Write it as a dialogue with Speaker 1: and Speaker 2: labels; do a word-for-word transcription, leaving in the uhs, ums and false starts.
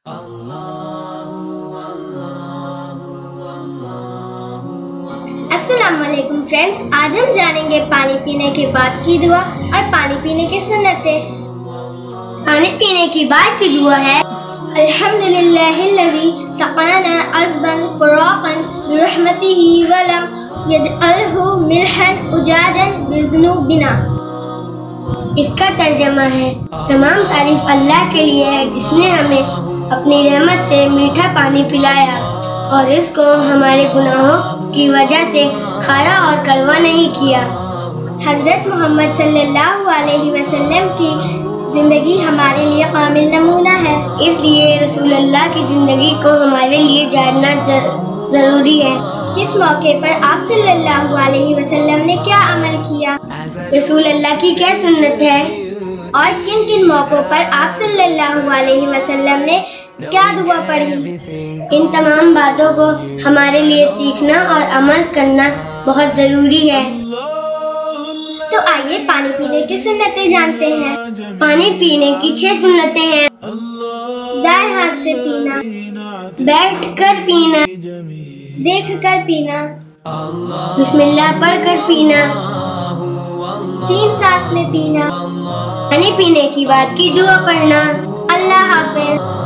Speaker 1: السلام علیکم فرینڈس، آج ہم جانیں گے پانی پینے کے بعد کی دعا اور پانی پینے کی سنتیں۔ پانی پینے کی بعد کی دعا ہے الحمدللہ الذی سقانا عذبا فراقا برحمتہ ولم یجعلہ ملحا اجاجا بذنوبنا۔ اس کا ترجمہ ہے، تمام تعریف اللہ کے لیے ہے جس نے ہمیں اپنی رحمت سے میٹھا پانی پلایا اور اس کو ہمارے گناہوں کی وجہ سے کھارا اور کڑوا نہیں کیا۔ حضرت محمد صلی اللہ علیہ وسلم کی زندگی ہمارے لیے کامل نمونہ ہے، اس لیے رسول اللہ کی زندگی کو ہمارے لیے جاننا ضروری ہے۔ کس موقع پر آپ صلی اللہ علیہ وسلم نے کیا عمل کیا، رسول اللہ کی کیا سنت ہے، اور کن کن موقعوں پر آپ صلی اللہ علیہ وسلم نے کیا دعا پڑھی، ان تمام باتوں کو ہمارے لیے سیکھنا اور عمل کرنا بہت ضروری ہے۔ تو آئیے پانی پینے کی سنتیں جانتے ہیں۔ پانی پینے کی چھ سنتیں ہیں۔ دائیں ہاتھ سے پینا، بیٹھ کر پینا، دیکھ کر پینا، بسم اللہ پڑھ کر پینا، تین سانس میں پینا، پانی پینے کی بعد کی دعا پڑھنا۔ اللہ حافظ۔